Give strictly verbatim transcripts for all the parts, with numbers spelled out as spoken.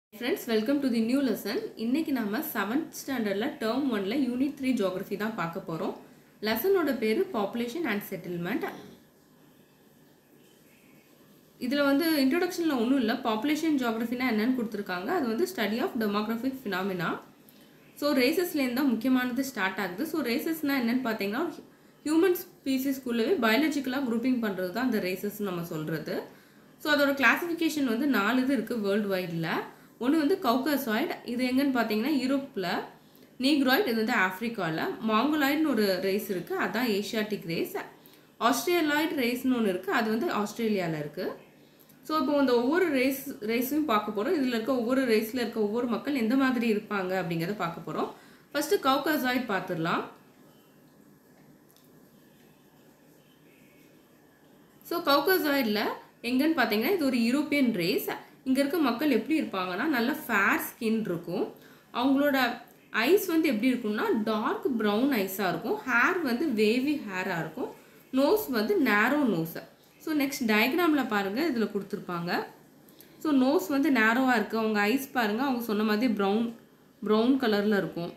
Friends, welcome to the new lesson. இன்னைக்கு நாம seventh standardல term one ல unit three geography தான் பார்க்க போறோம். lesson ஓட பேரு population and settlement. இதுல வந்து introductionல ஒண்ணும் இல்ல. population geography னா என்னன்னு கொடுத்திருக்காங்க. அது வந்து study of demographic phenomena. So racesல இருந்தா முக்கியமானது ஸ்டார்ட் ஆகுது. So racesனா என்னன்னு பாத்தீங்கன்னா human species குள்ளவே biologically grouping பண்றது தான் அந்த races நம்ம சொல்றது. So அதோட classification வந்து நாலு இது இருக்கு world wideல. ஒன்று வந்து கவுகாசாய்டு, இது எங்கன்னு பார்த்தீங்கன்னா யூரோப்பில். நீக்ராய்டு, இது வந்து ஆஃப்ரிக்காவில். மாங்கோலாய்டுன்னு ஒரு ரேஸ் இருக்குது, அதுதான் ஏஷியாட்டிக் ரேஸ். ஆஸ்திரேலாய்டு ரேஸ்னு ஒன்று இருக்குது, அது வந்து ஆஸ்திரேலியாவில் இருக்குது. ஸோ இப்போ இந்த ஒவ்வொரு ரேஸ் ரேஸையும் பார்க்க போகிறோம். இதில் இருக்க ஒவ்வொரு ரேஸில் இருக்க ஒவ்வொரு மக்கள் எந்த மாதிரி இருப்பாங்க அப்படிங்கிறத பார்க்க போகிறோம். ஃபஸ்ட்டு கவுகாசாய்டு பார்த்துடலாம். ஸோ கவுகாசாய்டில் எங்கன்னு பார்த்தீங்கன்னா இது ஒரு யூரோப்பியன் ரேஸ். இங்கே இருக்க மக்கள் எப்படி இருப்பாங்கன்னா நல்ல ஃபேர் ஸ்கின் இருக்கும். அவங்களோட ஐஸ் வந்து எப்படி இருக்கும்னா டார்க் ப்ரௌன் ஐஸாக இருக்கும். ஹேர் வந்து வேவி ஹேராக இருக்கும். நோஸ் வந்து நேரோ நோஸ். ஸோ நெக்ஸ்ட் டயக்ராமில் பாருங்கள், இதில் கொடுத்துருப்பாங்க. ஸோ நோஸ் வந்து நேரோவாக இருக்குது. அவங்க ஐஸ் பாருங்கள், அவங்க சொன்ன மாதிரி ப்ரௌன் ப்ரௌன் கலரில் இருக்கும்.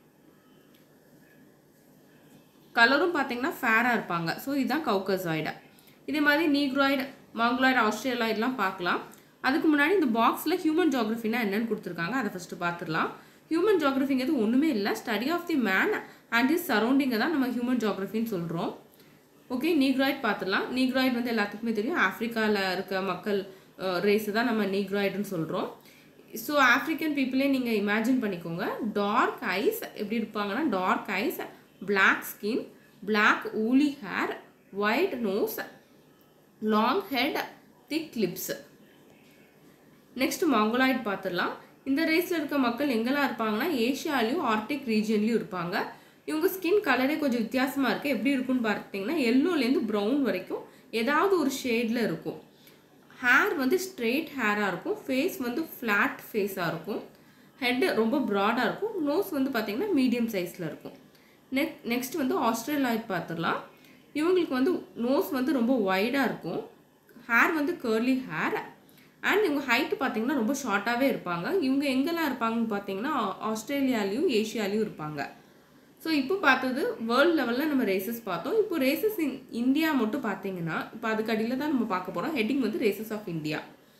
கலரும் பார்த்தீங்கன்னா ஃபேராக இருப்பாங்க. ஸோ இதுதான் கவுகாசாய்டு. இதே மாதிரி நீக்ராய்டு, மாங்கோலாய்டு, ஆஸ்திரேலாய்டெலாம் பார்க்கலாம். அதுக்கு முன்னாடி இந்த பாக்ஸில் ஹியூமன் ஜியோகிரஃபினா என்னன்னு கொடுத்துருக்காங்க, அதை ஃபஸ்ட்டு பார்த்துடலாம். ஹியூமன் ஜியோகிரஃபிங்கிறது ஒன்றுமே இல்லை, study of the man and his சரௌண்டிங்கை தான் நம்ம ஹியூமன் ஜியோகிரஃபின்னு சொல்கிறோம். ஓகே, நீக்ராய்டு பார்த்துடலாம். நீக்ராய்டு வந்து எல்லாத்துக்குமே தெரியும், ஆஃப்ரிக்காவில் இருக்க மக்கள் ரேஸு தான் நம்ம நீக்ராய்டுன்னு சொல்கிறோம். ஸோ ஆஃப்ரிக்கன் பீப்புளே நீங்கள் இமேஜின் பண்ணிக்கோங்க. டார்க் ஐஸ் எப்படி இருப்பாங்கன்னா dark eyes, black skin, black woolly hair, white nose, long head, thick lips. Next mongoloid பார்த்துடலாம். இந்த ரேஸில் இருக்க மக்கள் எங்கெல்லாம் இருப்பாங்கன்னா ஏஷியாலையும் ஆர்டிக் ரீஜன்லையும் இருப்பாங்க. இவங்க ஸ்கின் கலரே கொஞ்சம் வித்தியாசமாக இருக்குது. எப்படி இருக்குன்னு பார்த்தீங்கன்னா எல்லோலேருந்து ப்ரௌன் வரைக்கும் ஏதாவது ஒரு ஷேடில் இருக்கும். ஹேர் வந்து ஸ்ட்ரெயிட் ஹேராக இருக்கும். ஃபேஸ் வந்து ஃப்ளாட் ஃபேஸாக இருக்கும். ஹெட் ரொம்ப ப்ராடாக இருக்கும். நோஸ் வந்து பார்த்திங்கன்னா மீடியம் சைஸில் இருக்கும். நெக் நெக்ஸ்ட் வந்து ஆஸ்திரேலாய்டு பார்த்துடலாம். இவங்களுக்கு வந்து நோஸ் வந்து ரொம்ப வைடாக இருக்கும். ஹேர் வந்து கர்லி ஹேர் அண்ட் இவங்க ஹைட்டு பார்த்தீங்கன்னா ரொம்ப ஷார்ட்டாகவே இருப்பாங்க. இவங்க எங்கெல்லாம் இருப்பாங்கன்னு பார்த்தீங்கன்னா ஆஸ்திரேலியாலையும் ஏஷியாலையும் இருப்பாங்க. ஸோ இப்போ பார்த்தது வேர்ல்டு லெவலில் நம்ம ரேசஸ் பார்த்தோம். இப்போ ரேசஸ் இன் இந்தியா மட்டும் பார்த்தீங்கன்னா இப்போ அதுக்கு அடியில் தான் நம்ம பார்க்க போகிறோம். ஹெட்டிங் வந்து ரேசஸ் ஆஃப் இந்தியா.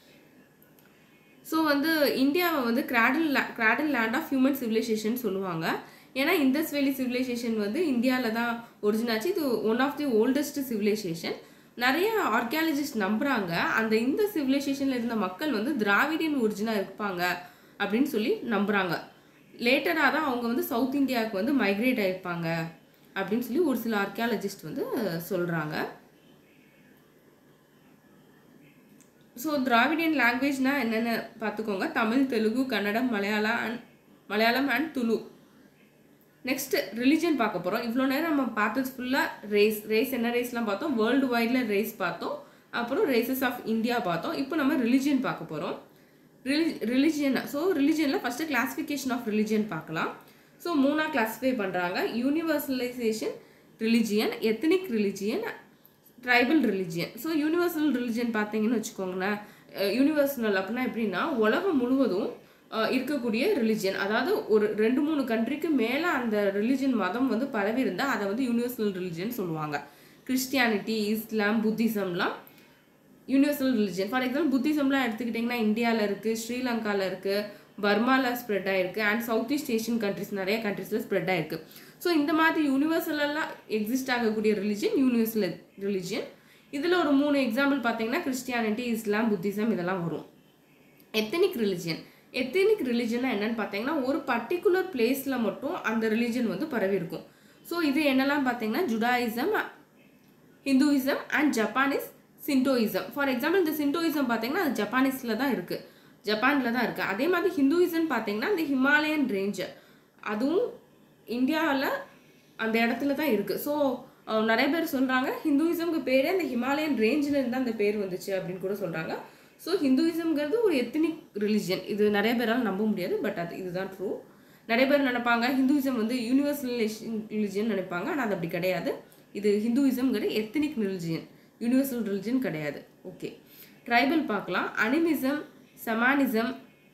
ஸோ வந்து இந்தியாவை வந்து cradle cradle land of human civilization சொல்லுவாங்க. ஏன்னா இண்டஸ் வேலி சிவிலைசேஷன் வந்து இந்தியாவில் தான் ஒரிஜின் ஆச்சு. இது one of the oldest civilization. நிறைய ஆர்கியாலஜிஸ்ட் நம்புகிறாங்க அந்த இந்த சிவிலைசேஷனில் இருந்த மக்கள் வந்து திராவிடியன் ஒரிஜினாக இருப்பாங்க அப்படின்னு சொல்லி நம்புகிறாங்க. லேட்டராக தான் அவங்க வந்து சவுத் இந்தியாவுக்கு வந்து மைக்ரேட் ஆகிருப்பாங்க அப்படின்னு சொல்லி ஒரு சில ஆர்கியாலஜிஸ்ட் வந்து சொல்கிறாங்க. ஸோ திராவிடியன் லாங்குவேஜ்னால் என்னென்ன பார்த்துக்கோங்க. Tamil, Telugu, Kannada, Malayalam and Malayalam and Tulu. Next religion பார்க்க போகிறோம். இவ்வளோ நேரம் நம்ம பார்த்தது ஃபுல்லாக ரேஸ் ரேஸ் என்ன ரேஸ்லாம் பார்த்தோம், வேர்ல்டு வைடில் ரேஸ் பார்த்தோம், அப்புறம் ரேசஸ் ஆஃப் இந்தியா பார்த்தோம். இப்போ நம்ம ரிலிஜன் பார்க்க போகிறோம். ரிலி ரிலிஜியன் ஸோ ரிலிஜனில் ஃபஸ்ட்டு கிளாஸிஃபிகேஷன் ஆஃப் ரிலிஜியன் பார்க்கலாம். ஸோ மூணாக கிளாஸிஃபை பண்ணுறாங்க. Universalization religion, ethnic religion, tribal religion. So universal religion பார்த்தீங்கன்னு வச்சுக்கோங்களேன். யூனிவர்சல் அப்படின்னா எப்படின்னா உலகம் முழுவதும் இருக்கக்கூடிய ரிலிஜியன். அதாவது ஒரு ரெண்டு மூணு கண்ட்ரிக்கு மேலே அந்த ரிலிஜியன் மதம் வந்து பரவி இருந்தால் அதை வந்து யூனிவர்சல் ரிலிஜியன் சொல்லுவாங்க. கிறிஸ்டியானிட்டி, இஸ்லாம், புத்திசம்லாம் யூனிவர்சல் ரிலிஜியன். ஃபார் எக்ஸாம்பிள் புத்திசம்லாம் எடுத்துக்கிட்டிங்கன்னா இந்தியாவில் இருக்குது, ஸ்ரீலங்காவில் இருக்குது, பர்மாவில் ஸ்ப்ரெட் ஆகிருக்கு and south east Asian countries நிறைய கண்ட்ரிஸில் ஸ்ப்ரெட் ஆகிருக்கு. ஸோ இந்த மாதிரி யூனிவர்சலெல்லாம் எக்ஸிஸ்ட் ஆகக்கூடிய ரிலிஜியன் யூனிவர்சல் ரிலிஜியன். இதில் ஒரு மூணு எக்ஸாம்பிள் பார்த்தீங்கன்னா கிறிஸ்டியானிட்டி, இஸ்லாம், புத்திசம் இதெல்லாம் வரும். எத்தனிக் ரிலிஜியன் எத்தனிக் ரிலிஜன்னா என்னன்னு பார்த்தீங்கன்னா ஒரு பர்டிகுலர் பிளேஸில் மட்டும் அந்த ரிலிஜன் வந்து பரவி இருக்கும். ஸோ இது என்னெல்லாம் பார்த்தீங்கன்னா Judaism, Hinduism and Japanese Shintoism. For example இந்த சிண்டோயிசம் பார்த்தீங்கன்னா அது ஜப்பானிஸில் தான் இருக்குது, ஜப்பானில் தான் இருக்குது. அதே மாதிரி ஹிந்துயிசம் பார்த்தீங்கன்னா இந்த ஹிமாலயன் ரேஞ்சு அதுவும் இந்தியாவில் அந்த இடத்துல தான் இருக்குது. ஸோ நிறைய பேர் சொல்கிறாங்க ஹிந்துயிசம்க்கு பேரே அந்த ஹிமாலயன் ரேஞ்சில் இருந்து அந்த பேர் வந்துச்சு அப்படின்னு கூட சொல்கிறாங்க. ஸோ ஹிந்துயிசம்ங்கிறது ஒரு எத்தனிக் ரிலிஜியன். இது நிறைய பேரால் நம்ப முடியாது, பட் அது இதுதான் ட்ரூ. நிறைய பேர் நினைப்பாங்க ஹிந்துயிசம் வந்து யூனிவர்சல் ரிலிஜியன் நினைப்பாங்க, ஆனால் அது அப்படி கிடையாது. இது ஹிந்துயிசம்ங்கிறது எத்தனிக் ரிலிஜியன், யூனிவர்சல் ரிலிஜியன் கிடையாது. ஓகே, ட்ரைபல் பார்க்கலாம். அனிமிசம், சமானிசம்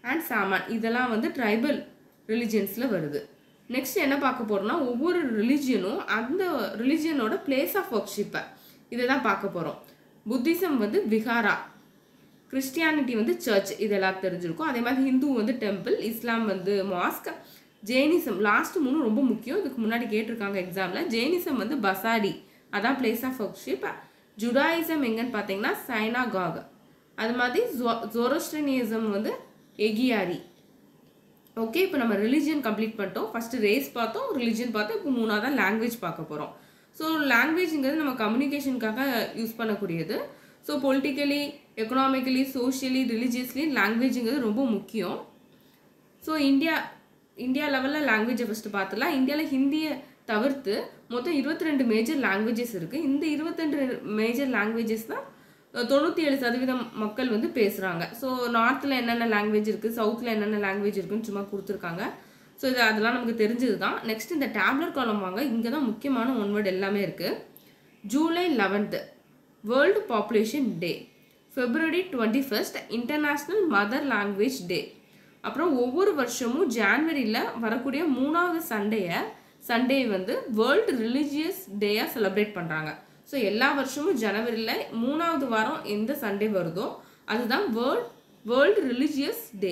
அண்ட் சாமான் இதெல்லாம் வந்து ட்ரைபல் ரிலிஜியன்ஸில் வருது. நெக்ஸ்ட் என்ன பார்க்க போகிறோம்னா ஒவ்வொரு ரிலிஜியனும் அந்த ரிலிஜியனோட பிளேஸ் ஆஃப் ஒர்க்ஷிப்பை இதை தான் பார்க்க போகிறோம். புத்திசம் வந்து விஹாரா, கிறிஸ்டியானிட்டி வந்து சர்ச், இதெல்லாம் தெரிஞ்சிருக்கும். அதே மாதிரி ஹிந்து வந்து டெம்பிள், இஸ்லாம் வந்து மாஸ்க், ஜெயினிசம் லாஸ்ட் மூணு ரொம்ப முக்கியம், இதுக்கு முன்னாடி கேட்டிருக்காங்க எக்ஸாமில். ஜெயினிசம் வந்து பசாடி, அதான் பிளேஸ் ஆஃப் ஒர்க்ஷிப். ஜுடாயிசம் எங்கன்னு பார்த்தீங்கன்னா சைனாகாக். அது மாதிரி ஜோ ஜோரோஸ்ட்ரியனிசம் வந்து எகியாரி. ஓகே, இப்போ நம்ம ரிலிஜியன் கம்ப்ளீட் பண்ணிட்டோம். ஃபஸ்ட்டு ரேஸ் பார்த்தோம், ரிலிஜியன் பார்த்தோம், இப்போ மூணாவது லாங்குவேஜ் பார்க்க போகிறோம். ஸோ லாங்குவேஜுங்கிறது நம்ம கம்யூனிகேஷனுக்காக யூஸ் பண்ணக்கூடியது. So politically, economically, socially, religiously லாங்குவேஜுங்கிறது ரொம்ப முக்கியம். ஸோ இந்தியா இந்தியா லெவலில் லாங்குவேஜை ஃபஸ்ட்டு பார்த்துலாம். இந்தியாவில் ஹிந்தியை தவிர்த்து மொத்தம் இருபத்தி ரெண்டு மேஜர் லாங்குவேஜஸ் இருக்குது. இந்த இருபத்தி ரெண்டு மேஜர் லாங்குவேஜஸ் தான் தொண்ணூற்றி ஏழு சதவீதம் மக்கள் வந்து பேசுகிறாங்க. ஸோ நார்த்தில் என்னென்ன லாங்குவேஜ் இருக்குது, சவுத்தில் என்னென்ன லாங்குவேஜ் இருக்குதுன்னு சும்மா கொடுத்துருக்காங்க. ஸோ இது அதெல்லாம் நமக்கு தெரிஞ்சது தான். நெக்ஸ்ட் இந்த டேப்லெட் காலம் வாங்க, இங்கே தான் முக்கியமான ஒன் வேர்டு எல்லாமே இருக்குது. July eleventh world population day, February twenty first international mother language day. அப்புறம் ஒவ்வொரு வருஷமும் ஜான்வரியில் வரக்கூடிய மூணாவது சண்டேயை சண்டே வந்து வேர்ல்டு ரிலீஜியஸ் டேயாக செலிப்ரேட் பண்ணுறாங்க. ஸோ எல்லா வருஷமும் ஜனவரியில் மூணாவது வாரம் எந்த சண்டே வருதோ அதுதான் world world religious day.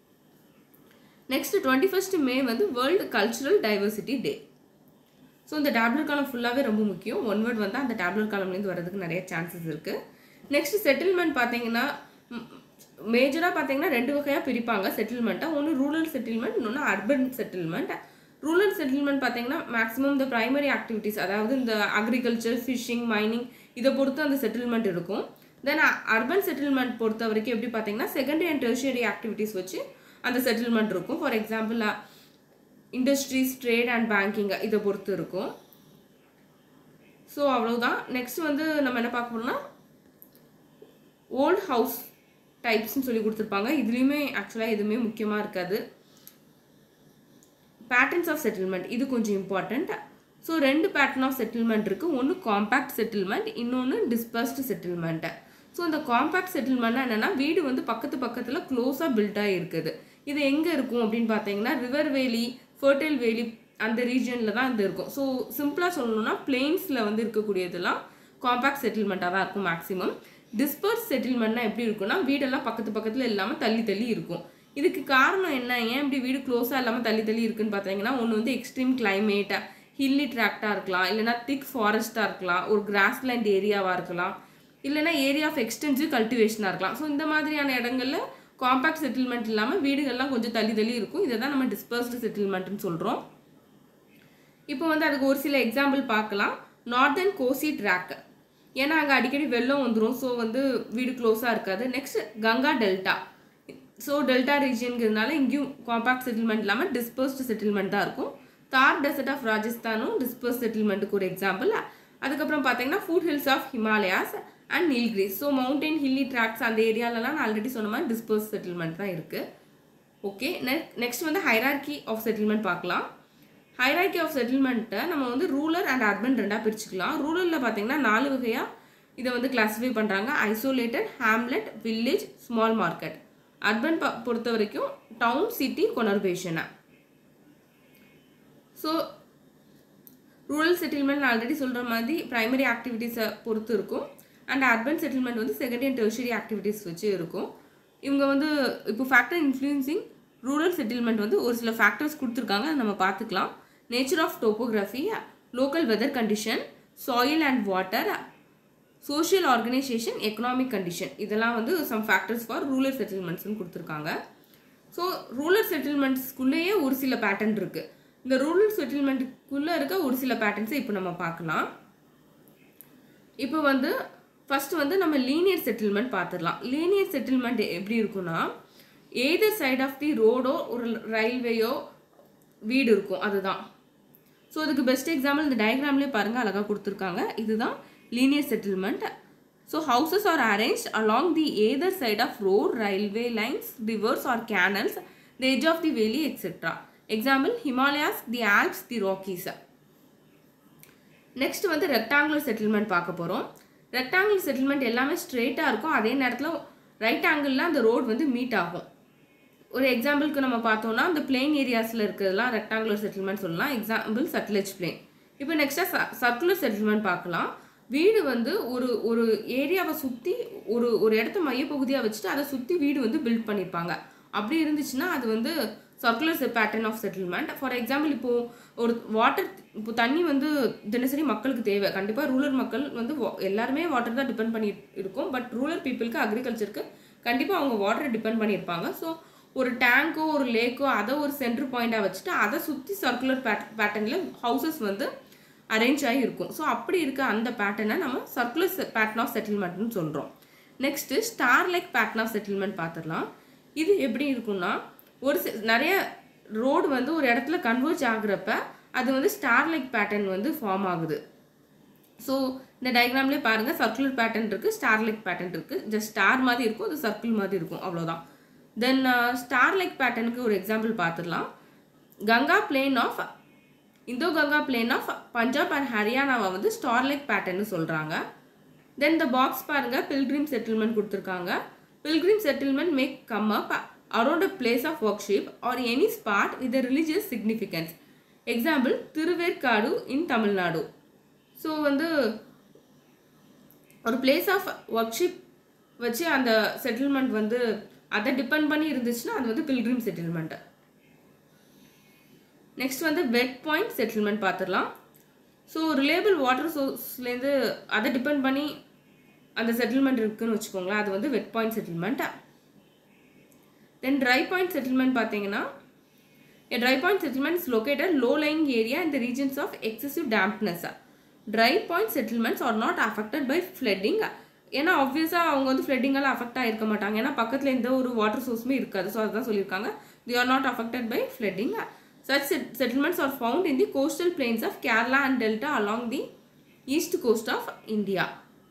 Next twenty first May வந்து world cultural diversity day. So இந்த டேப்லெட் காலம் ஃபுல்லாகவே ரொம்ப முக்கியம். ஒன் வேர்ட் வந்தால் அந்த டேப்லெட் காலம்லேருந்து வரதுக்கு நிறைய சான்சஸ் இருக்குது. நெக்ஸ்ட் செட்டில்மெண்ட் பார்த்தீங்கன்னா மேஜராக பார்த்தீங்கன்னா ரெண்டு வகையாக பிரிப்பாங்க செட்டில்மெண்ட்டை. ஒன்று ரூரல் செட்டில்மெண்ட், இன்னொன்று அர்பன் செட்டில்மெண்ட். ரூரல் செட்டில்மெண்ட் பார்த்தீங்கன்னா மேக்ஸிமம் இந்த ப்ரைமரி ஆக்டிவிட்டீஸ், அதாவது இந்த அக்ரிகல்ச்சர், ஃபிஷிங், மைனிங் இதை பொறுத்து அந்த செட்டில்மெண்ட் இருக்கும். தென் அர்பன் செட்டில்மெண்ட் பொறுத்த வரைக்கும் எப்படி பார்த்தீங்கன்னா செகண்டரி அண்ட் டெர்ஷியரி ஆக்டிவிட்டீஸ் வச்சு அந்த செட்டில்மெண்ட் இருக்கும். For example industries, trade and banking இதை பொறுத்து இருக்கும். ஸோ அவ்வளோதான். நெக்ஸ்ட் வந்து நம்ம என்ன பார்க்க போகிறோம்னா ஓல்ட் ஹவுஸ் டைப்ஸ்ன்னு சொல்லி கொடுத்துருப்பாங்க. இதுலேயுமே ஆக்சுவலாக எதுவுமே முக்கியமாக இருக்காது. பேட்டர்ன்ஸ் ஆஃப் செட்டில்மெண்ட் இது கொஞ்சம் இம்பார்ட்டண்ட். ஸோ ரெண்டு பேட்டர்ன் ஆஃப் செட்டில்மெண்ட் இருக்குது. ஒன்று காம்பேக்ட் செட்டில்மெண்ட், இன்னொன்று டிஸ்பர்ஸ்டு செட்டில்மெண்ட்டு. ஸோ இந்த காம்பேக்ட் செட்டில்மெண்ட்னா என்னென்னா வீடு வந்து பக்கத்து பக்கத்தில் க்ளோஸாக பில்டாக இருக்குது. இது எங்கே இருக்கும் அப்படின்னு பார்த்தீங்கன்னா ரிவர் வேலி, ஃபர்டைல் வேலி அந்த ரீஜனில் தான் இது இருக்கும். ஸோ சிம்பிளாக சொல்லணும்னா பிளெயின்ஸில் வந்து இருக்கக்கூடியதெல்லாம் காம்பேக்ட் செட்டில்மெண்ட்டாக தான் இருக்கும் மேக்ஸிமம். டிஸ்பர்ஸ் செட்டில்மெண்ட்னா எப்படி இருக்குன்னா வீடெல்லாம் பக்கத்து பக்கத்தில் இல்லாமல் தள்ளி தள்ளி இருக்கும். இதுக்கு காரணம் என்ன, ஏன் இப்படி வீடு க்ளோஸாக இல்லாமல் தள்ளி தள்ளி இருக்குன்னு பார்த்தீங்கன்னா ஒன்று வந்து எக்ஸ்ட்ரீம் கிளைமேட்டாக, ஹில்லி ட்ராக்டாக இருக்கலாம், இல்லைனா திக் ஃபாரஸ்ட்டாக இருக்கலாம், ஒரு கிராஸ்லேண்ட் ஏரியாவாக இருக்கலாம், இல்லைனா ஏரியா ஆஃப் எக்ஸ்டென்சிவ் கல்டிவேஷனாக இருக்கலாம். ஸோ இந்த மாதிரியான இடங்களில் காம்பேக்ட் செட்டில்மெண்ட் இல்லாமல் வீடுகள்லாம் கொஞ்சம் தள்ளி தள்ளி இருக்கும். இதை தான் நம்ம டிஸ்பர்ஸ்டு செட்டில்மெண்ட்னு சொல்கிறோம். இப்போ வந்து அதுக்கு ஒரு சில எக்ஸாம்பிள் பார்க்கலாம். நார்தர்ன் கோசி ட்ராக், ஏன்னா அங்கே அடிக்கடி வெள்ளம் வந்துடும். ஸோ வந்து வீடு க்ளோஸாக இருக்காது. Next Ganga delta. So delta ரீஜியனுங்கிறதுனால இங்கேயும் காம்பேக்ட் செட்டில்மெண்ட் இல்லாமல் டிஸ்பர்ஸ்டு செட்டில்மெண்ட் தான் இருக்கும். தார் டெசர்ட் ஆஃப் ராஜஸ்தானும் டிஸ்பர்ஸ் செட்டில்மெண்ட்டுக்கு ஒரு எக்ஸாம்பிள். அதுக்கப்புறம் பார்த்தீங்கன்னா foot hills of Himalayas and Nilgiris. So mountain, hilly tracks அந்த ஏரியாலலாம் நான் ஆல்ரெடி சொன்ன மாதிரி டிஸ்பர்ஸ் செட்டில்மெண்ட் தான் இருக்குது. ஓகே, நெக் நெக்ஸ்ட் வந்து ஹைரார்கி ஆஃப் செட்டில்மெண்ட் பார்க்கலாம். ஹைரார்கி ஆஃப் செட்டில்மெண்ட்டை நம்ம வந்து ரூரல் அண்ட் அர்பன் ரெண்டாக பிரிச்சுக்கலாம். ரூரலில் பார்த்தீங்கன்னா நாலு வகையாக இதை வந்து கிளாஸிஃபை பண்ணுறாங்க. Isolated, hamlet, village, small market. Urban பொறுத்த வரைக்கும் டவுன், சிட்டி, கொனர்பேஷனை. ஸோ ரூரல் செட்டில்மெண்ட் ஆல்ரெடி சொல்கிற மாதிரி ப்ரைமரி ஆக்டிவிட்டீஸை பொறுத்து இருக்கும். அண்ட் அர்பன் செட்டில்மெண்ட் வந்து செகண்டரி அண்ட் டெர்ஷியரி ஆக்டிவிட்டீஸ் வச்சு இருக்கும். இவங்க வந்து இப்போ ஃபேக்டர் இன்ஃப்ளூயன்சிங் ரூரல் செட்டில்மெண்ட் வந்து ஒரு சில ஃபேக்டர்ஸ் கொடுத்துருக்காங்க, நம்ம பார்த்துக்கலாம். Nature of topography, local weather condition, soil and water, social organisation, economic condition, இதெல்லாம் வந்து சம் ஃபேக்டர்ஸ் ஃபார் ரூரல் செட்டில்மெண்ட்ஸ்னு கொடுத்துருக்காங்க. ஸோ ரூரல் செட்டில்மெண்ட்ஸ்குள்ளேயே ஒரு சில பேட்டர்ன் இருக்குது. இந்த ரூரல் செட்டில்மெண்ட்டுக்குள்ளே இருக்க ஒரு சில பேட்டர்ன்ஸை இப்போ நம்ம பார்க்கலாம். இப்போ வந்து ஃபஸ்ட்டு வந்து நம்ம லீனியர் செட்டில்மெண்ட் பார்த்துடலாம். லீனியர் செட்டில்மெண்ட் எப்படி இருக்குன்னா எய்தர் சைட் ஆஃப் தி ரோடோ ஒரு ரயில்வேயோ வீடு இருக்கும், அதுதான். ஸோ அதுக்கு பெஸ்ட் எக்ஸாம்பிள் இந்த டயக்ராம்லேயே பாருங்கள், அழகாக கொடுத்துருக்காங்க. இதுதான் linear settlement. So houses are arranged along the either side of road, railway lines, rivers or canals, the edge of the valley etcetera. Example Himalayas, the Alps, the Rockies. Next வந்து rectangular settlement பார்க்க போகிறோம். Rectangular settlement எல்லாமே ஸ்ட்ரெயிட்டாக இருக்கும், அதே நேரத்தில் right ஆங்கிளில் அந்த ரோடு வந்து மீட் ஆகும். ஒரு எக்ஸாம்பிளுக்கு நம்ம பார்த்தோம்னா இந்த பிளெயின் ஏரியாஸில் இருக்கிறதுலாம் ரெக்டாங்குலர் செட்டில்மெண்ட் சொல்லலாம். Example Sutlej plain. இப்போ நெக்ஸ்ட்டாக சர்க்குலர் செட்டில்மெண்ட் பார்க்கலாம். வீடு வந்து ஒரு ஒரு ஏரியாவை சுற்றி ஒரு ஒரு இடத்த மையப்பகுதியாக வச்சுட்டு அதை சுற்றி வீடு வந்து பில்ட் பண்ணியிருப்பாங்க. அப்படி இருந்துச்சுன்னா அது வந்து circular pattern of settlement. For example இப்போது ஒரு வாட்டர் இப்போ தண்ணி வந்து தினசரி மக்களுக்கு தேவை. கண்டிப்பாக ரூரல் மக்கள் வந்து எல்லாருமே வாட்டர் தான் டிபெண்ட் பண்ணி இருக்கும். பட் ரூரல் பீப்புளுக்கு அக்ரிகல்ச்சருக்கு கண்டிப்பாக அவங்க வாட்டரை டிபெண்ட் பண்ணியிருப்பாங்க. ஸோ ஒரு டேங்கோ ஒரு லேக்கோ அதை ஒரு சென்ட்ரு பாயிண்டாக வச்சுட்டு அதை சுற்றி சர்க்குலர் பேட் பேட்டர்னில் ஹவுசஸ் வந்து அரேஞ்ச் ஆகி இருக்கும். ஸோ அப்படி இருக்க அந்த பேட்டர்னை நம்ம சர்க்குலர் பேட்டர்ன் ஆஃப் செட்டில்மெண்ட்னு சொல்கிறோம். Next star like pattern of settlement பார்த்துடலாம். இது எப்படி இருக்குன்னா ஒரு நிறைய ரோடு வந்து ஒரு இடத்துல கன்வர்ஜ் ஆகுறப்ப அது வந்து ஸ்டார் லைக் பேட்டர்ன் வந்து ஃபார்ம் ஆகுது. ஸோ இந்த டயக்ராம்லேயே பாருங்கள் சர்க்குலர் பேட்டர்ன் இருக்குது, ஸ்டார் லைக் பேட்டர்ன் இருக்குது. ஜஸ்ட் ஸ்டார் மாதிரி இருக்கும், அது சர்க்கிள் மாதிரி இருக்கும், அவ்வளோதான். தென் ஸ்டார் லைக் பேட்டர்னுக்கு ஒரு எக்ஸாம்பிள் பார்த்துடலாம். Ganga plain of Indo Ganga plain of Punjab and ஹரியானாவை வந்து ஸ்டார் லைக் பேட்டர்னு சொல்கிறாங்க. தென் இந்த பாக்ஸ் பாருங்கள் பில்கிரிம் செட்டில்மெண்ட் கொடுத்துருக்காங்க. Pilgrim settlement make come up around a place of worship or any spot with a religious significance. Example Thiruverkadu in Tamil Nadu. So வந்து ஒரு place of worship வச்சு அந்த செட்டில்மெண்ட் வந்து அதை டிபெண்ட் பண்ணி இருந்துச்சுன்னா அது வந்து பில்கிரிம் செட்டில்மெண்ட்டு. நெக்ஸ்ட் வந்து வெட் பாயிண்ட் செட்டில்மெண்ட் பார்த்துடலாம். ஸோ ரிலேபிள் வாட்டர் சோர்ஸ்லேருந்து அதை டிபெண்ட் பண்ணி அந்த செட்டில்மெண்ட் இருக்குதுன்னு வச்சுக்கோங்களேன், அது வந்து வெட் பாயிண்ட் செட்டில்மெண்ட்டா. தென் ட்ரை பாயிண்ட் செட்டில்மெண்ட் பார்த்தீங்கன்னா a dry point settlement is located low lying area in the regions of excessive dampness. Dry point settlements are not affected by flooding. ஏன்னா ஆப்வியஸாக அவங்க வந்து ஃப்ளட்டிங்கால் அஃபெக்ட் ஆகிருக்க மாட்டாங்க, ஏன்னா பக்கத்தில் எந்த ஒரு வாட்டர் சோர்ஸுமே இருக்காது. ஸோ அதுதான் சொல்லியிருக்காங்க, they are not affected by flooding. Such settlements are found in the coastal plains of Kerala and Delta along the east coast of India.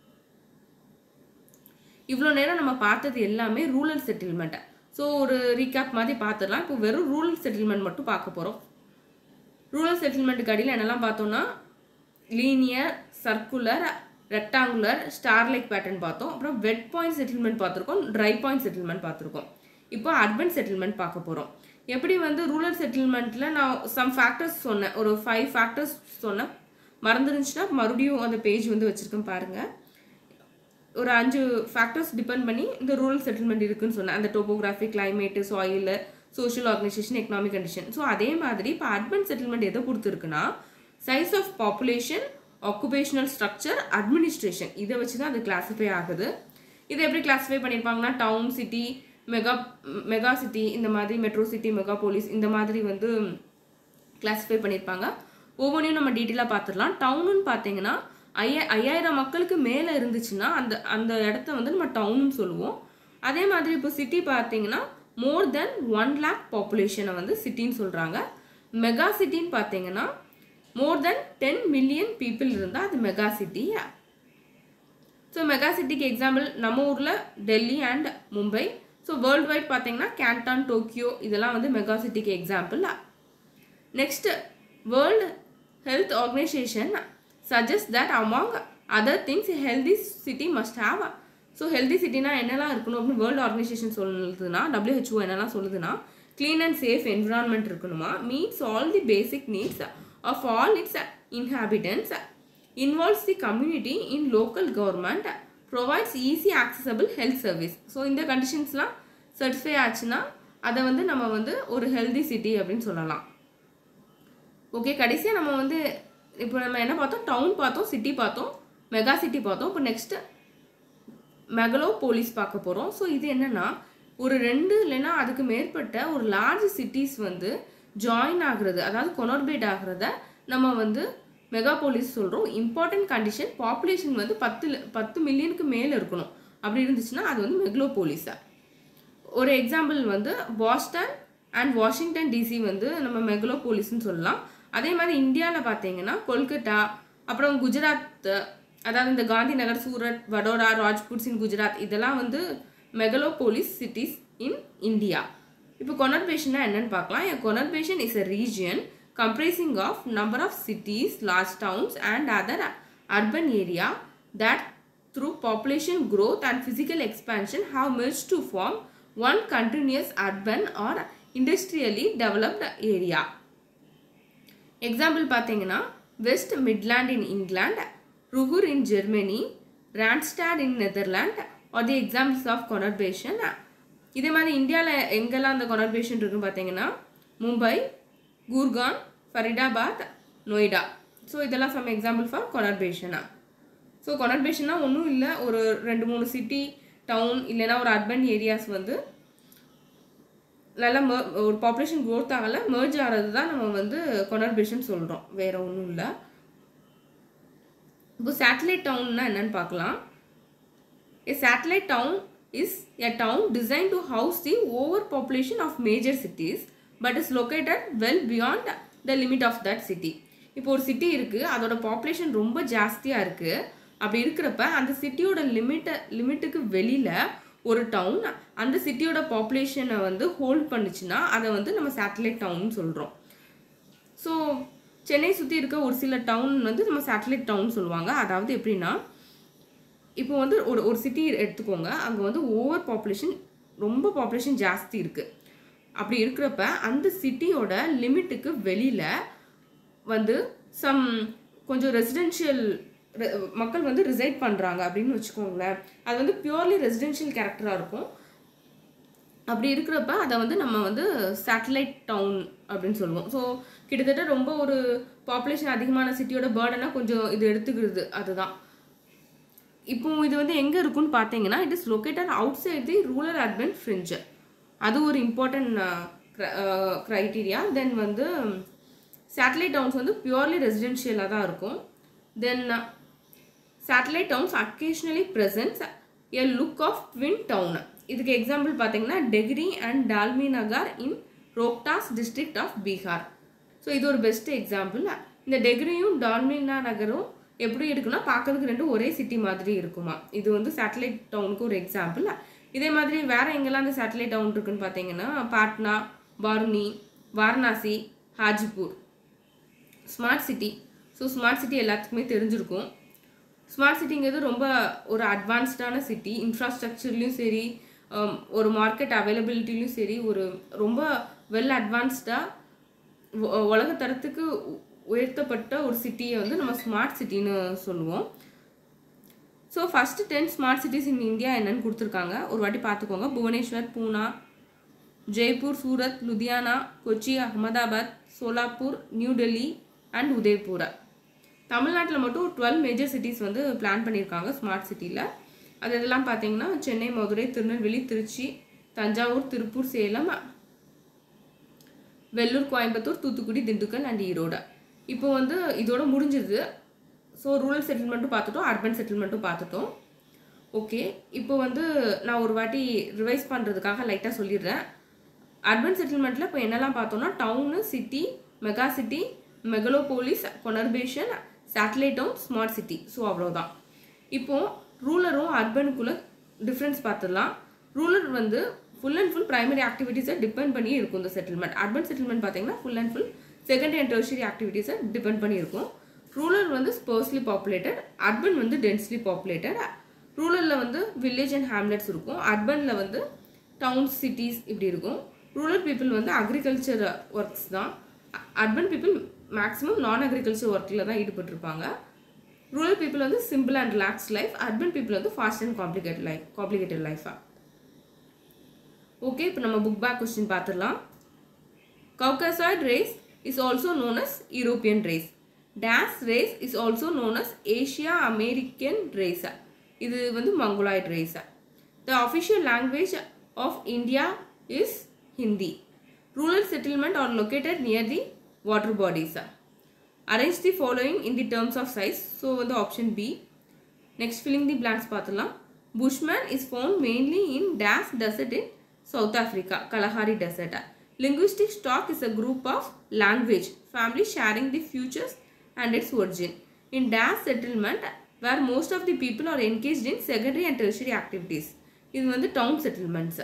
இவ்வளோ நேரம் நம்ம பார்த்தது எல்லாமே ரூரல் செட்டில்மெண்ட்டை. ஸோ ஒரு ரீகேப் மாதிரி பார்த்துடலாம். இப்போ வெறும் ரூரல் செட்டில்மெண்ட் மட்டும் பார்க்க போகிறோம். ரூரல் செட்டில்மெண்ட்டுக்கு அடியில் என்னெல்லாம் பார்த்தோம்னா linear, circular, rectangular, star like pattern பார்த்தோம். அப்புறம் வெட் பாயிண்ட் செட்டில்மெண்ட் பார்த்துருக்கோம், ட்ரை பாயிண்ட் செட்டில்மெண்ட் பார்த்துருக்கோம். இப்போ அர்பன் செட்டில்மெண்ட் பார்க்க போகிறோம். எப்படி வந்து ரூரல் செட்டில்மெண்ட்டில் நான் சம் ஃபேக்டர்ஸ் சொன்னேன், ஒரு ஃபைவ் ஃபேக்டர்ஸ் சொன்னேன், மறந்துருந்துச்சுன்னா மறுபடியும் அந்த பேஜ் வந்து வச்சுருக்கேன் பாருங்கள். ஒரு அஞ்சு ஃபேக்டர்ஸ் டிபெண்ட் பண்ணி இந்த ரூரல் செட்டில்மெண்ட் இருக்குதுன்னு சொன்னேன். அந்த topography, climate, soil, social organisation, economic condition. So அதே மாதிரி இப்போ அர்பன் செட்டில்மெண்ட் எதை பொறுத்திருக்குன்னா size of population, occupational structure, administration, இதை வச்சு தான் அது கிளாஸிஃபை ஆகுது. இதை எப்படி கிளாஸிஃபை பண்ணியிருப்பாங்கன்னா town, city, mega mega city, இந்த மாதிரி மெட்ரோ சிட்டி, மெகா போலீஸ், இந்த மாதிரி வந்து கிளாஸிஃபை பண்ணியிருப்பாங்க. ஒவ்வொன்றையும் நம்ம டீட்டெயிலாக பார்த்துடலாம். டவுனுன்னு பார்த்தீங்கன்னா ஐயா ஐயாயிரம் மக்களுக்கு மேலே இருந்துச்சுன்னா அந்த அந்த இடத்த வந்து நம்ம டவுன்னு சொல்லுவோம். அதே மாதிரி இப்போ சிட்டி பார்த்தீங்கன்னா மோர் தென் ஒன் லேக் பாப்புலேஷனை வந்து சிட்டின்னு சொல்கிறாங்க. மெகா சிட்டின்னு பார்த்தீங்கன்னா more than ten million people இருந்தால் அது மெகா சிட்டி. ஸோ மெகா சிட்டிக்கு எக்ஸாம்பிள் நம்ம ஊரில் Delhi and Mumbai. So world wide பார்த்தீங்கன்னா கேண்டான், டோக்கியோ, இதெல்லாம் வந்து மெகா சிட்டிக்கு example. Next world health organisation suggests that among other things a healthy city must have. So healthy சிட்டினா என்னெல்லாம் இருக்கணும் அப்படின்னு வேர்ல்டு ஆர்கனைசேஷன் சொல்லுதுன்னா, டபிள்யூஹெச்ஓ என்னெல்லாம் சொல்லுதுன்னா க்ளீன் அண்ட் சேஃப் என்விரான்மெண்ட் இருக்கணுமா, meets all the basic needs of all its inhabitants, involves the community in local government, provides easy accessible health service. So இந்த கண்டிஷன்ஸ்லாம் சர்டிஃபை ஆச்சுன்னா அதை வந்து நம்ம வந்து ஒரு ஹெல்தி சிட்டி அப்படின்னு சொல்லலாம். ஓகே, கடைசியாக நம்ம வந்து இப்போ நம்ம என்ன பார்த்தோம், டவுன் பார்த்தோம், சிட்டி பார்த்தோம், மெகா சிட்டி பார்த்தோம். இப்போ நெக்ஸ்ட்டு மெகலோ போலீஸ் பார்க்க போகிறோம். ஸோ இது என்னென்னா ஒரு ரெண்டு இல்லைன்னா அதுக்கு மேற்பட்ட ஒரு லார்ஜ் சிட்டிஸ் வந்து ஜாயின் ஆகுறது, அதாவது கொனோர்பேட் ஆகிறத நம்ம வந்து மெகா போலீஸ் சொல்கிறோம். இம்பார்ட்டன்ட் கண்டிஷன் பாப்புலேஷன் வந்து பத்து பத்து மில்லியனுக்கு மேலே இருக்கணும். அப்படி இருந்துச்சுன்னா அது வந்து மெகலோ போலீஸா. ஒரு எக்ஸாம்பிள் வந்து பாஸ்டன் அண்ட் வாஷிங்டன் டிசி வந்து நம்ம மெகலோ போலீஸ்ன்னு சொல்லலாம். அதே மாதிரி இந்தியாவில் பார்த்தீங்கன்னா கொல்கட்டா, அப்புறம் குஜராத், அதாவது இந்த காந்தி நகர், சூரத், வடோடா, ராஜ்புட்ஸ் இன் குஜராத், இதெல்லாம் வந்து megalopolis cities in India. இப்போ கொனர்பேஷன்னா என்னன்னு பார்க்கலாம். A conurbation is a region comprising of number of cities, large towns and other urban area that through population growth and physical expansion have merged to form one continuous urban or industrially developed area. Example பார்த்தீங்கன்னா West Midland in England, Ruhr in Germany, Randstad in Netherlands are the examples of conurbation. இதே மாதிரி இந்தியாவில் எங்கெல்லாம் அந்த conurbation இருக்குன்னு பார்த்தீங்கன்னா Mumbai, Gurgaon, Faridabad, Noida. So இதெல்லாம் some example for conurbation. So conurbation ஒன்றும் இல்லை, ஒரு ரெண்டு மூணு சிட்டி டவுன் இல்லைனா ஒரு அர்பன் ஏரியாஸ் வந்து நல்லா ஒரு பாப்புலேஷன் க்ரோத் ஆகலை மெர்ஜ் ஆகிறது தான் நம்ம வந்து conurbation சொல்கிறோம், வேறு ஒன்றும் இல்லை. இப்போ சேட்டலைட் டவுன்னா என்னன்னு பார்க்கலாம். A satellite town is a town designed to house the overpopulation of major cities but is located well beyond the limit of that city. இப்போ ஒரு சிட்டி இருக்குது, அதோட பாப்புலேஷன் ரொம்ப ஜாஸ்தியாக இருக்குது. அப்படி இருக்கிறப்ப அந்த சிட்டியோட லிமிட்டை லிமிட்டுக்கு வெளியில் ஒரு டவுன் அந்த சிட்டியோட பாப்புலேஷனை வந்து ஹோல்ட் பண்ணிச்சுன்னா அதை வந்து நம்ம சேட்டலைட் டவுன் சொல்கிறோம். ஸோ சென்னை சுற்றி இருக்க ஒரு சில டவுன் வந்து நம்ம சேட்டலைட் டவுன் சொல்லுவாங்க. அதாவது எப்படின்னா, இப்போ வந்து ஒரு ஒரு சிட்டி எடுத்துக்கோங்க, அங்கே வந்து ஓவர் பாப்புலேஷன் ரொம்ப பாப்புலேஷன் ஜாஸ்தி இருக்குது. அப்படி இருக்கிறப்ப அந்த சிட்டியோட லிமிட்டுக்கு வெளியில் வந்து சம் கொஞ்சம் ரெசிடென்ஷியல் மக்கள் வந்து ரிசைட் பண்ணுறாங்க அப்படின்னு வச்சுக்கோங்களேன். அது வந்து பியூர்லி ரெசிடென்ஷியல் கேரக்டராக இருக்கும். அப்படி இருக்கிறப்ப அதை வந்து நம்ம வந்து சேட்டலைட் டவுன் அப்படின்னு சொல்லுவோம். ஸோ கிட்டத்தட்ட ரொம்ப ஒரு பாப்புலேஷன் அதிகமான சிட்டியோட பேர்டனா கொஞ்சம் இது எடுத்துக்கிறது, அதுதான். இப்போ இது வந்து எங்கே இருக்குன்னு பார்த்தீங்கன்னா, it is located outside the rural urban fringe. அது ஒரு இம்பார்ட்டன்ட் க்ரைட்டீரியா. தென் வந்து சேட்டலைட் டவுன்ஸ் வந்து பியூர்லி ரெசிடென்ஷியலாக தான் இருக்கும். Then satellite towns occasionally presents a look of twin town. இதுக்கு எக்ஸாம்பிள் பார்த்தீங்கன்னா Dehri and Dalmianagar in Rohtas district of Bihar. So இது ஒரு பெஸ்ட் எக்ஸாம்பிள். இந்த டெக்ரியும் டால்மினா நகரும் எப்படி இருக்குன்னா பார்க்கறதுக்கு ரெண்டும் ஒரே சிட்டி மாதிரி இருக்குமா. இது வந்து சேட்டலைட் டவுனுக்கு ஒரு எக்ஸாம்பிள். இதே மாதிரி வேறு எங்கெல்லாம் அந்த சேட்டலைட் டவுன் இருக்குன்னு பார்த்தீங்கன்னா Patna, Barni, Varanasi, Hajipur. Smart city. So smart city எல்லாத்துக்குமே தெரிஞ்சிருக்கும். ஸ்மார்ட் சிட்டிங்கிறது ரொம்ப ஒரு அட்வான்ஸ்டான சிட்டி. இன்ஃப்ராஸ்ட்ரக்சர்லேயும் சரி, ஒரு மார்க்கெட் அவைலபிலிட்டிலையும் சரி, ஒரு ரொம்ப வெல் அட்வான்ஸ்டாக உலகத்தரத்துக்கு உயர்த்தப்பட்ட ஒரு சிட்டியை வந்து நம்ம ஸ்மார்ட் சிட்டின்னு சொல்லுவோம். So first ten smart cities in India என்னென்னு கொடுத்துருக்காங்க, ஒரு வாட்டி பார்த்துக்கோங்க. Bhubaneswar, Poona, Jaipur, Surat, Ludhiana, Kochi, Ahmedabad, Solapur, new Delhi and Udaipur. தமிழ்நாட்டில் மட்டும் டுவெல் மேஜர் சிட்டிஸ் வந்து பிளான் பண்ணியிருக்காங்க ஸ்மார்ட் சிட்டியில். அது இதெல்லாம் பார்த்தீங்கன்னா சென்னை, மதுரை, திருநெல்வேலி, திருச்சி, தஞ்சாவூர், திருப்பூர், சேலம், வெள்ளூர், கோயம்புத்தூர், தூத்துக்குடி, திண்டுக்கல் அண்ட் ஈரோடு. இப்போ வந்து இதோட முடிஞ்சது. ஸோ ரூரல் செட்டில்மெண்ட்டும் பார்த்துட்டோம், அர்பன் செட்டில்மெண்ட்டும் பார்த்துட்டோம். ஓகே, இப்போ வந்து நான் ஒரு வாட்டி ரிவைஸ் பண்ணுறதுக்காக லைட்டாக சொல்லிடுறேன். அர்பன் செட்டில்மெண்ட்டில் இப்போ என்னெல்லாம் பார்த்தோம்னா town, city, mega city, megalopolis, conurbation, satellite town, smart city. So அவ்வளோதான். இப்போது ரூரலும் அர்பனுக்குள்ளே டிஃப்ரென்ஸ் பார்த்துடலாம். ரூரல் வந்து ஃபுல் அண்ட் ஃபுல் ப்ரைமரி ஆக்டிவிட்டீஸை டிபெண்ட் பண்ணி இருக்கும் இந்த செட்டில்மெண்ட். அர்பன் செட்டில்மெண்ட் பார்த்தீங்கன்னா full and full secondary and tertiary ஆக்டிவிட்டீஸை டிபெண்ட் பண்ணி இருக்கும். ரூரல் வந்து ஸ்பர்ஸ்லி பாப்புலேட்டட், அர்பன் வந்து டென்ஸ்லி பாப்புலேட்டட். ரூரலில் வந்து வில்லேஜ் அண்ட் ஹேம்லெட்ஸ் இருக்கும், அர்பனில் வந்து டவுன்ஸ், சிட்டிஸ் இப்படி இருக்கும். ரூரல் பீப்புள் வந்து அக்ரிகல்ச்சர் ஒர்க்ஸ் தான், urban people maximum non agriculture ஒர்க்கில் தான் ஈடுபட்டிருப்பாங்க. ரூரல் பீப்புள் வந்து simple and relax life, urban people வந்து fast and complicate life complicated லைஃபாக. ஓகே, இப்போ நம்ம புக் பேக் கொஸ்டின் பார்த்துடலாம். Caucasoid race is also known as European race. Dash race is also known as Asia American race. இது வந்து Mongoloid race. The official language of India is Hindi. Rural settlement are located near the water bodies. Arrange the following in the terms of size. So the option B. Next, filling the blanks பார்த்துலாம். Bushman is found mainly in Dash desert in South Africa, Kalahari desert. Linguistic stock is a group of language family sharing the features and its origin in Dash settlement where most of the people are engaged in secondary and tertiary activities. இது வந்து town settlements.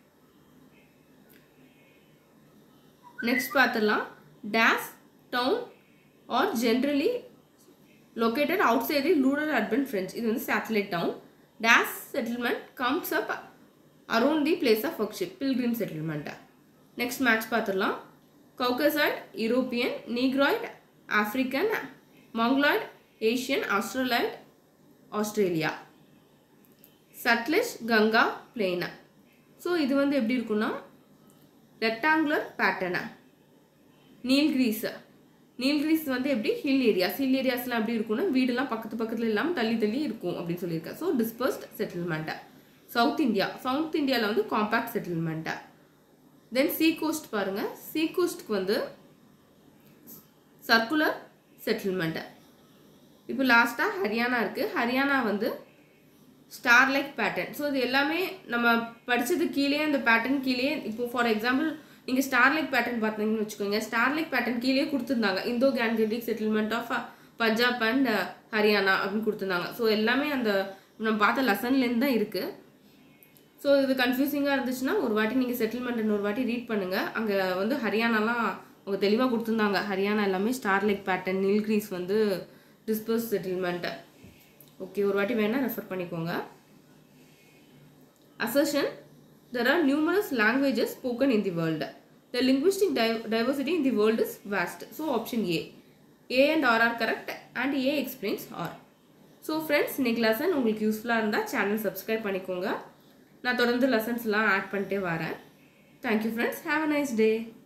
Next பார்த்துலாம். Dash town are generally located outside the rural urban fringe. இது வந்து satellite town. Dash settlement comes up around the place of worship pilgrim settlement. Next match பார்த்துடலாம். Caucasoid, European, Negroid, African, Mongoloid, Asian, Australoid, Australia. Sutlej, Ganga, plain. So இது வந்து எப்படி இருக்குன்னா rectangular pattern. Nilgiris, Nilgiris வந்து எப்படி hill areas, hill ஏரியாஸ்லாம் எப்படி இருக்குன்னா வீடெல்லாம் பக்கத்து பக்கத்தில் இல்லாமல் தள்ளி தள்ளி இருக்கும் அப்படின்னு சொல்லியிருக்கேன். So dispersed settlement. South India, south இந்தியாவில் வந்து compact settlement. Then sea coast பாருங்கள், சீ கோஸ்ட்க்கு வந்து சர்க்குலர் செட்டில்மெண்ட்டு. இப்போ லாஸ்ட்டாக ஹரியானா இருக்குது. ஹரியானா வந்து ஸ்டார் லைக் பேட்டர்ன். ஸோ இது எல்லாமே நம்ம படித்தது கீழே அந்த பேட்டர்ன் கீழே. இப்போ ஃபார் எக்ஸாம்பிள் நீங்கள் ஸ்டார் லைக் பேட்டர்ன் பார்த்தீங்கன்னு வச்சுக்கோங்க. ஸ்டார் லைக் பேட்டர்ன் கீழே கொடுத்துருந்தாங்க Indo Gangetic settlement of Punjab and Haryana அப்படின்னு கொடுத்துருந்தாங்க. ஸோ எல்லாமே அந்த நம்ம பார்த்த லெசன்லேருந்து தான் இருக்குது. ஸோ இது கன்ஃபியூசிங்காக இருந்துச்சுன்னா ஒரு வாட்டி நீங்கள் செட்டில்மெண்ட் ஒரு வாட்டி ரீட் பண்ணுங்கள். அங்கே வந்து ஹரியானாலாம் அவங்க தெளிவாக கொடுத்துருந்தாங்க. ஹரியானா எல்லாமே ஸ்டார் லைக் பேட்டர்ன், நீல்கிரீஸ் வந்து டிஸ்பர்ஸ் செட்டில்மெண்ட்டு. ஓகே, ஒரு வாட்டி வேணால் ரெஃபர் பண்ணிக்கோங்க. Assertion: there are numerous languages spoken in the world. The linguistic diversity in the world is vast. So option A. A and R are correct and A explains R. So friends, இன்னைக்கு lesson உங்களுக்கு யூஸ்ஃபுல்லாக இருந்தால் channel subscribe பண்ணிக்கோங்க. நான் தொடர்ந்து லெசன்ஸ்லாம் add பண்ணிட்டே வரேன். Thank you friends, have a nice day.